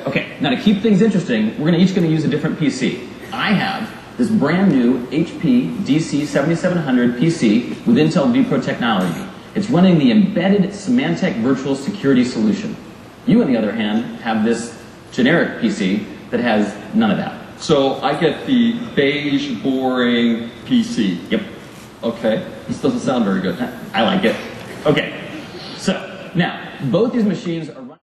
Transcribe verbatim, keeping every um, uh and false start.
Okay, now to keep things interesting, we're gonna each gonna use a different P C. I have this brand new H P D C seventy-seven hundred P C with Intel vPro technology. It's running the embedded Symantec virtual security solution. You, on the other hand, have this generic P C that has none of that. So I get the beige, boring P C. Yep. Okay, this doesn't sound very good. I like it. Okay, so now, both these machines are